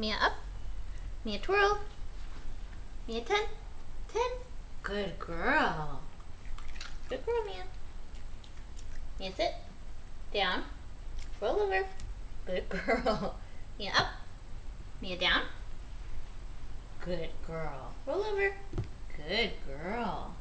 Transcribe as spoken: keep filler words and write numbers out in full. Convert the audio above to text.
Mia up. Mia twirl. Mia ten. Ten. Good girl. Good girl, Mia. Mia sit. Down. Roll over. Good girl. Mia up. Mia down. Good girl. Roll over. Good girl.